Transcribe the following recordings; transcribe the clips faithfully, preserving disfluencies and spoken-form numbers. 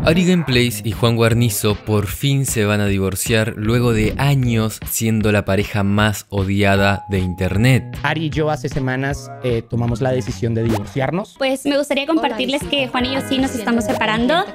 Ari Gameplays y Juan Guarnizo por fin se van a divorciar luego de años siendo la pareja más odiada de internet. Ari y yo hace semanas eh, tomamos la decisión de divorciarnos. Pues me gustaría compartirles que Juan y yo sí nos estamos separando.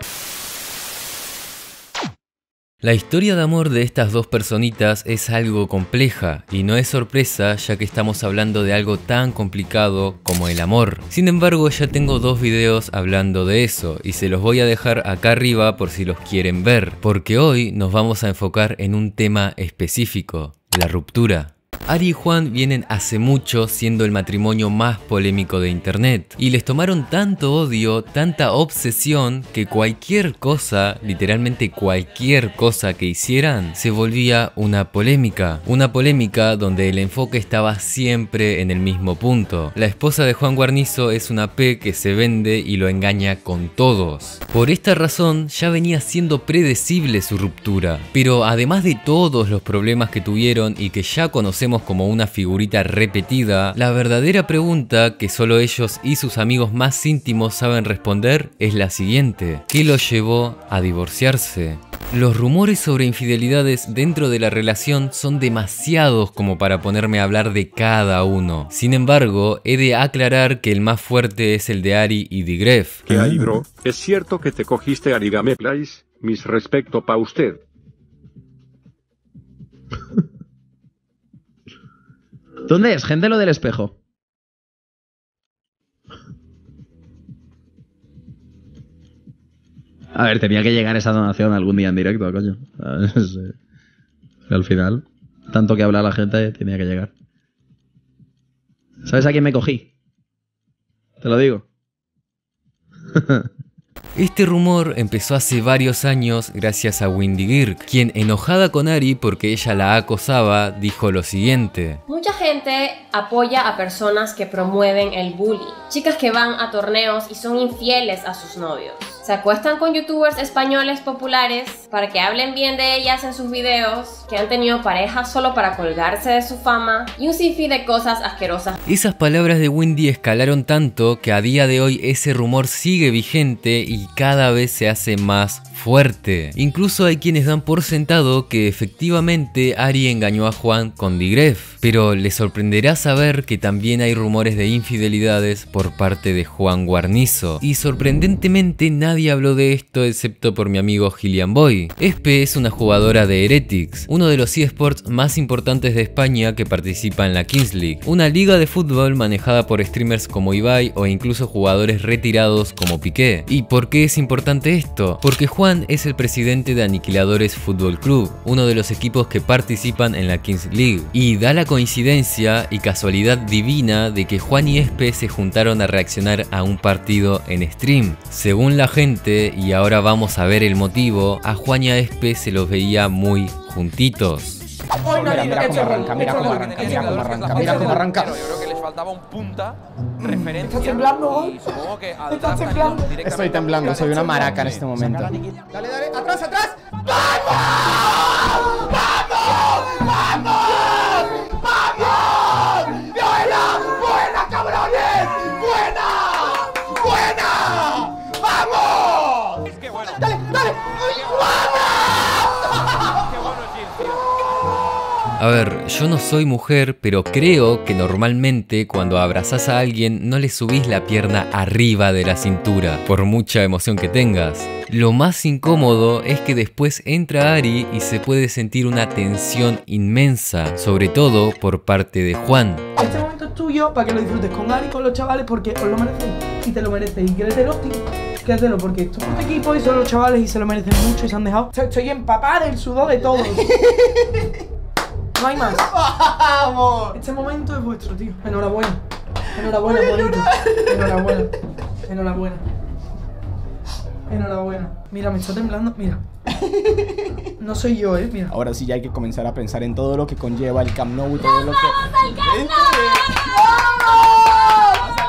La historia de amor de estas dos personitas es algo compleja y no es sorpresa ya que estamos hablando de algo tan complicado como el amor. Sin embargo, ya tengo dos videos hablando de eso y se los voy a dejar acá arriba por si los quieren ver, porque hoy nos vamos a enfocar en un tema específico, la ruptura. Ari y Juan vienen hace mucho siendo el matrimonio más polémico de internet y les tomaron tanto odio, tanta obsesión que cualquier cosa, literalmente cualquier cosa que hicieran se volvía una polémica. Una polémica donde el enfoque estaba siempre en el mismo punto. La esposa de Juan Guarnizo es una P que se vende y lo engaña con todos. Por esta razón ya venía siendo predecible su ruptura, pero además de todos los problemas que tuvieron y que ya conocemos como una figurita repetida, la verdadera pregunta que solo ellos y sus amigos más íntimos saben responder es la siguiente: ¿qué los llevó a divorciarse? Los rumores sobre infidelidades dentro de la relación son demasiados como para ponerme a hablar de cada uno. Sin embargo, he de aclarar que el más fuerte es el de Ari y Digref. ¿Qué hay, bro? ¿Es cierto que te cogiste a Ari Gameplays? Mis respeto pa' usted. ¿Dónde es, gente, lo del espejo? A ver, tenía que llegar esa donación algún día en directo, coño. Al final, tanto que habla la gente, tenía que llegar. ¿Sabes a quién me cogí? Te lo digo. Este rumor empezó hace varios años gracias a Wendy Girk, quien, enojada con Ari porque ella la acosaba, dijo lo siguiente: mucha gente apoya a personas que promueven el bullying, chicas que van a torneos y son infieles a sus novios. Se acuestan con youtubers españoles populares para que hablen bien de ellas en sus videos, que han tenido parejas solo para colgarse de su fama y un sinfín de cosas asquerosas. Esas palabras de Wendy escalaron tanto que a día de hoy ese rumor sigue vigente y cada vez se hace más fuerte. Incluso hay quienes dan por sentado que efectivamente Ari engañó a Juan con Digref, pero les sorprenderá saber que también hay rumores de infidelidades por parte de Juan Guarnizo, y sorprendentemente nadie habló de esto excepto por mi amigo Gillian Boy. Espe es una jugadora de Heretics, uno de los eSports más importantes de España que participa en la Kings League, una liga de fútbol manejada por streamers como Ibai o incluso jugadores retirados como Piqué. ¿Y por qué es importante esto? Porque Juan es el presidente de Aniquiladores Fútbol Club, uno de los equipos que participan en la Kings League, y da la coincidencia y casualidad divina de que Juan y Espe se juntaron a reaccionar a un partido en stream. Según la gente, y ahora vamos a ver el motivo, a Juan y a Espe se los veía muy juntitos. Mira, mira cómo arranca, mira cómo arranca, mira cómo arranca, mira cómo arranca. Yo creo que les faltaba un punta referencia. ¿Estás temblando? Y supongo que ¿Estás temblando? Estoy temblando, soy una maraca en este momento. Dale, dale, atrás, atrás. ¡Vamos! ¡Vamos! ¡Vamos! ¡Vamos! ¡Buena! ¡Buena, cabrones! ¡Buena! ¡Buena! ¡Vamos! Es que bueno. ¡Dale, dale! ¡Vamos! A ver, yo no soy mujer, pero creo que normalmente cuando abrazás a alguien no le subís la pierna arriba de la cintura, por mucha emoción que tengas. Lo más incómodo es que después entra Ari y se puede sentir una tensión inmensa, sobre todo por parte de Juan. Este momento es tuyo para que lo disfrutes con Ari y con los chavales porque os lo merecéis y te lo mereces. Y créetelo, tío, créetelo, porque esto es un equipo y son los chavales y se lo merecen mucho y se han dejado. Estoy empapada del sudor de todos. No hay más. ¡Vamos! Este momento es vuestro, tío. Enhorabuena. Enhorabuena, bonito. Enhorabuena. Enhorabuena. Enhorabuena. Mira, me está temblando. Mira. No soy yo, eh. Mira. Ahora sí ya hay que comenzar a pensar en todo lo que conlleva el Camp Nou y todo lo que...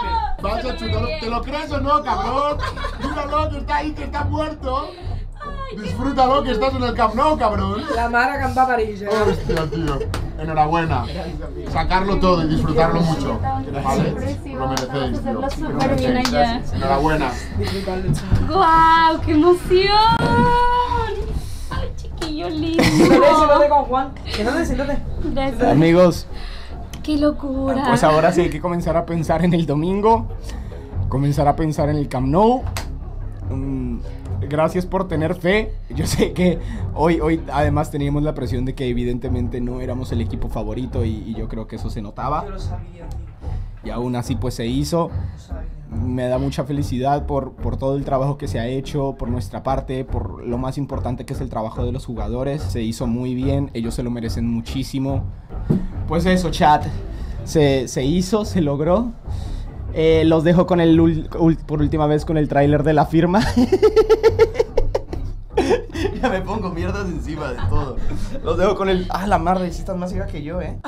Vaya, ¿te lo crees o no, cabrón? Míralo, que está ahí, que está muerto. Disfrútalo que estás en el Camp Nou, cabrón. La Mara canta París. ¿eh? Hostia, tío. Enhorabuena. Sacarlo todo y disfrutarlo mucho. ¿Vale? Lo merecéis, tío. súper bien allá. Enhorabuena. ¡Guau! ¡Qué emoción! ¡Ay, chiquillo lindo! Siéntate, siéntate con Juan. Siéntate, siéntate. Gracias. Amigos, ¡Qué locura! pues ahora sí hay que comenzar a pensar en el domingo. Comenzar a pensar en el Camp Nou. Mm, gracias por tener fe. Yo sé que hoy, hoy además teníamos la presión de que evidentemente no éramos el equipo favorito y, y yo creo que eso se notaba. Yo lo sabía, tío. Y aún así pues se hizo. Me da mucha felicidad por, por todo el trabajo que se ha hecho por nuestra parte, por lo más importante que es el trabajo de los jugadores. Se hizo muy bien, ellos se lo merecen muchísimo. Pues eso, chat, se, se hizo, se logró. Eh, los dejo con el ul- ul- por última vez con el tráiler de la firma. Ya me pongo mierdas encima de todo. Los dejo con el... Ah, la madre, si estás más ciega que yo, eh.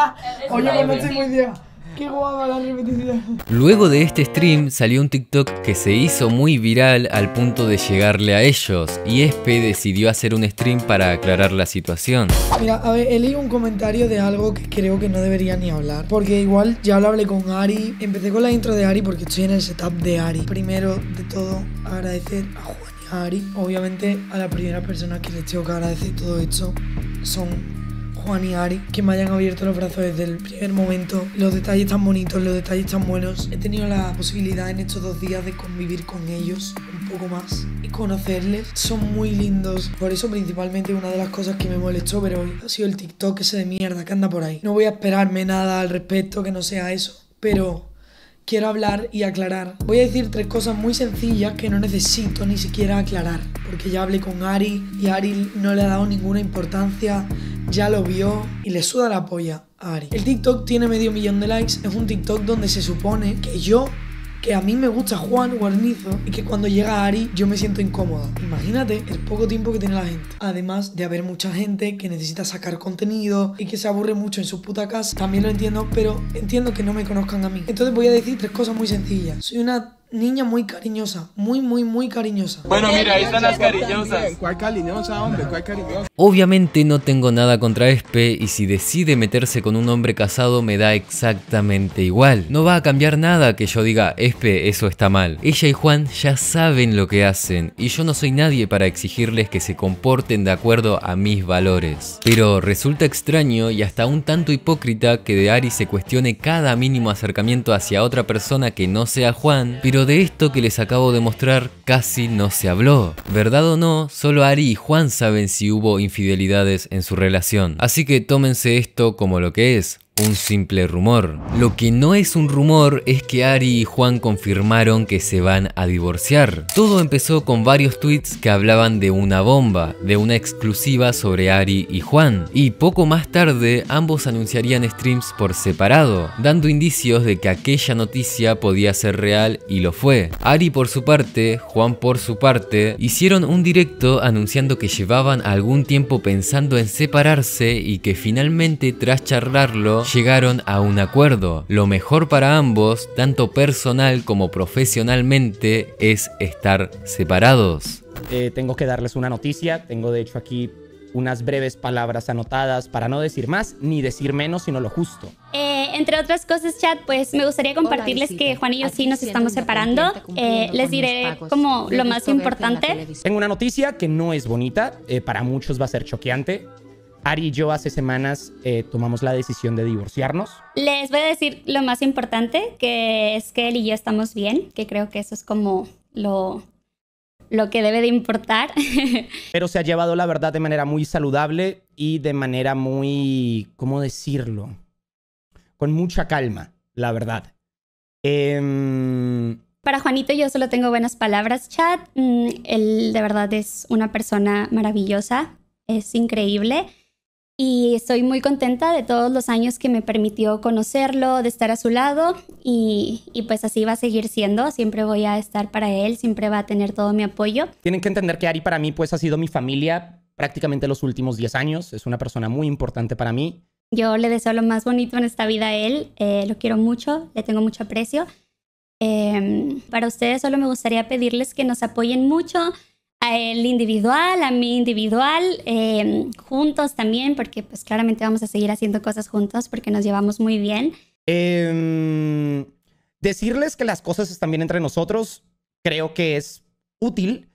Oye, pues no estoy muy ciega. Qué guapa la repetición. Luego de este stream salió un TikTok que se hizo muy viral al punto de llegarle a ellos, y Espe decidió hacer un stream para aclarar la situación. Mira, a ver, he leído un comentario de algo que creo que no debería ni hablar. Porque igual ya lo hablé con Ari. Empecé con la intro de Ari porque estoy en el setup de Ari. Primero de todo, agradecer a Juan y a Ari. Obviamente, a la primera persona que les tengo que agradecer todo esto son Juan y Ari, que me hayan abierto los brazos desde el primer momento. Los detalles tan bonitos, los detalles tan buenos. He tenido la posibilidad en estos dos días de convivir con ellos un poco más y conocerles. Son muy lindos. Por eso principalmente una de las cosas que me molestó ver hoy ha sido el TikTok ese de mierda que anda por ahí. No voy a esperarme nada al respecto que no sea eso, pero quiero hablar y aclarar. Voy a decir tres cosas muy sencillas que no necesito ni siquiera aclarar, porque ya hablé con Ari y Ari no le ha dado ninguna importancia, ya lo vio y le suda la polla a Ari. El TikTok tiene medio millón de likes, es un TikTok donde se supone que yo, que a mí me gusta Juan Guarnizo y que cuando llega Ari yo me siento incómoda. Imagínate el poco tiempo que tiene la gente. Además de haber mucha gente que necesita sacar contenido y que se aburre mucho en su puta casa. También lo entiendo, pero entiendo que no me conozcan a mí. Entonces voy a decir tres cosas muy sencillas. Soy una niña muy cariñosa, muy, muy, muy cariñosa. Bueno, mira, ahí están las cariñosas. ¿Cuál cariñosa, hombre? ¿Cuál cariñosa? Obviamente no tengo nada contra Espe, y si decide meterse con un hombre casado me da exactamente igual. No va a cambiar nada que yo diga, Espe, eso está mal. Ella y Juan ya saben lo que hacen, y yo no soy nadie para exigirles que se comporten de acuerdo a mis valores. Pero resulta extraño y hasta un tanto hipócrita que de Ari se cuestione cada mínimo acercamiento hacia otra persona que no sea Juan, pero de esto que les acabo de mostrar casi no se habló. Verdad o no, solo Ari y Juan saben si hubo infidelidades en su relación. Así que tómense esto como lo que es, un simple rumor. Lo que no es un rumor es que Ari y Juan confirmaron que se van a divorciar. Todo empezó con varios tweets que hablaban de una bomba, de una exclusiva sobre Ari y Juan, y poco más tarde ambos anunciarían streams por separado, dando indicios de que aquella noticia podía ser real, y lo fue. Ari por su parte, Juan por su parte, hicieron un directo anunciando que llevaban algún tiempo pensando en separarse y que finalmente, tras charlarlo, llegaron a un acuerdo. Lo mejor para ambos, tanto personal como profesionalmente, es estar separados. Eh, tengo que darles una noticia. Tengo de hecho aquí unas breves palabras anotadas para no decir más ni decir menos, sino lo justo. Eh, entre otras cosas, chat, pues me gustaría compartirles que Juan y yo sí nos estamos separando. Eh, les diré como lo más importante. Tengo una noticia que no es bonita, eh, para muchos va a ser choqueante. Ari y yo hace semanas eh, tomamos la decisión de divorciarnos. Les voy a decir lo más importante, que es que él y yo estamos bien, que creo que eso es como lo, lo que debe de importar. Pero se ha llevado la verdad de manera muy saludable y de manera muy, ¿cómo decirlo? Con mucha calma, la verdad. Eh... Para Juanito yo solo tengo buenas palabras, chat. Mm, él de verdad es una persona maravillosa, es increíble. Y estoy muy contenta de todos los años que me permitió conocerlo, de estar a su lado, y, y pues así va a seguir siendo. Siempre voy a estar para él, siempre va a tener todo mi apoyo. Tienen que entender que Ari para mí pues ha sido mi familia prácticamente los últimos diez años. Es una persona muy importante para mí. Yo le deseo lo más bonito en esta vida a él. Eh, lo quiero mucho, le tengo mucho aprecio. Eh, para ustedes solo me gustaría pedirles que nos apoyen mucho. A él individual, a mí individual, eh, juntos también, porque pues claramente vamos a seguir haciendo cosas juntos porque nos llevamos muy bien. Eh, decirles que las cosas están bien entre nosotros creo que es útil,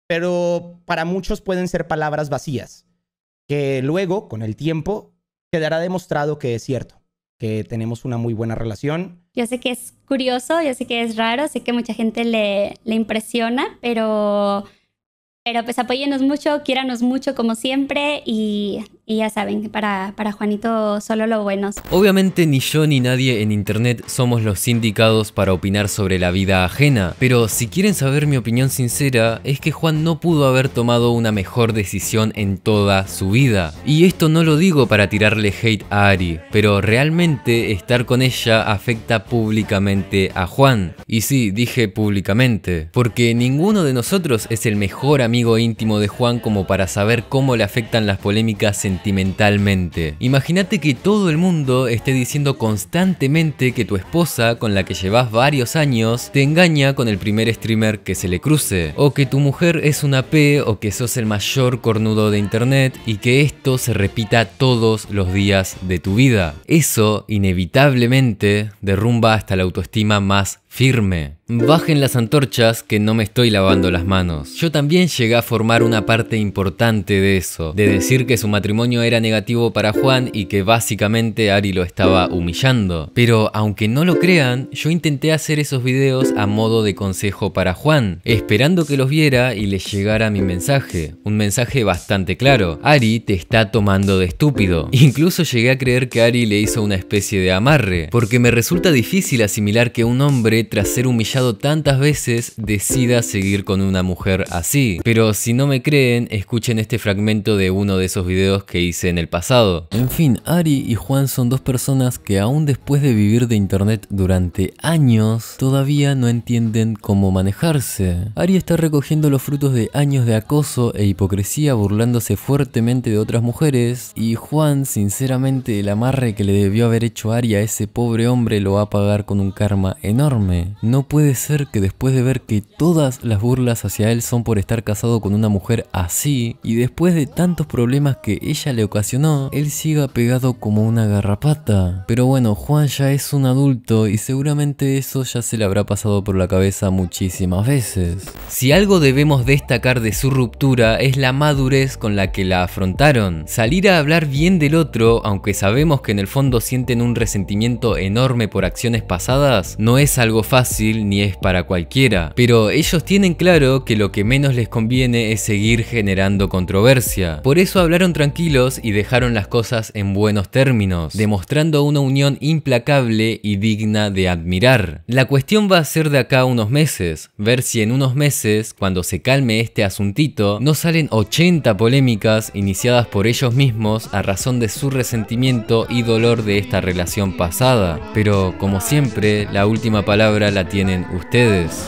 pero para muchos pueden ser palabras vacías, que luego, con el tiempo, quedará demostrado que es cierto, que tenemos una muy buena relación. Yo sé que es curioso, yo sé que es raro, sé que mucha gente le, le impresiona, pero... Pero pues apóyennos mucho, quiéranos mucho como siempre y, y ya saben, para, para Juanito solo lo bueno. Obviamente ni yo ni nadie en internet somos los indicados para opinar sobre la vida ajena, pero si quieren saber mi opinión sincera es que Juan no pudo haber tomado una mejor decisión en toda su vida. Y esto no lo digo para tirarle hate a Ari, pero realmente estar con ella afecta públicamente a Juan. Y sí, dije públicamente, porque ninguno de nosotros es el mejor amigo amigo íntimo de Juan como para saber cómo le afectan las polémicas sentimentalmente. Imagínate que todo el mundo esté diciendo constantemente que tu esposa, con la que llevas varios años, te engaña con el primer streamer que se le cruce, o que tu mujer es una P, o que sos el mayor cornudo de internet, y que esto se repita todos los días de tu vida. Eso, inevitablemente, derrumba hasta la autoestima más firme. Bajen las antorchas que no me estoy lavando las manos. Yo también llegué a formar una parte importante de eso, de decir que su matrimonio era negativo para Juan y que básicamente Ari lo estaba humillando. Pero aunque no lo crean, yo intenté hacer esos videos a modo de consejo para Juan, esperando que los viera y le llegara mi mensaje. Un mensaje bastante claro: Ari te está tomando de estúpido. Incluso llegué a creer que Ari le hizo una especie de amarre, porque me resulta difícil asimilar que un hombre, tras ser humillado tantas veces, decida seguir con una mujer así. Pero si no me creen, escuchen este fragmento de uno de esos videos que hice en el pasado. En fin, Ari y Juan son dos personas que aún después de vivir de internet durante años, todavía no entienden cómo manejarse. Ari está recogiendo los frutos de años de acoso e hipocresía, burlándose fuertemente de otras mujeres, y Juan, sinceramente, el amarre que le debió haber hecho Ari a ese pobre hombre lo va a pagar con un karma enorme. No puede ser que después de ver que todas las burlas hacia él son por estar casado con una mujer así, y después de tantos problemas que ella le ocasionó, él siga pegado como una garrapata. Pero bueno, Juan ya es un adulto y seguramente eso ya se le habrá pasado por la cabeza muchísimas veces. Si algo debemos destacar de su ruptura es la madurez con la que la afrontaron. Salir a hablar bien del otro, aunque sabemos que en el fondo sienten un resentimiento enorme por acciones pasadas, no es algo fácil ni es para cualquiera, pero ellos tienen claro que lo que menos les conviene es seguir generando controversia. Por eso hablaron tranquilos y dejaron las cosas en buenos términos, demostrando una unión implacable y digna de admirar. La cuestión va a ser de acá a unos meses, ver si en unos meses, cuando se calme este asuntito, no salen ochenta polémicas iniciadas por ellos mismos a razón de su resentimiento y dolor de esta relación pasada. Pero como siempre, la última palabra la tienen ustedes.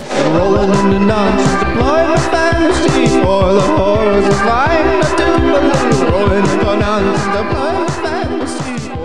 Rolling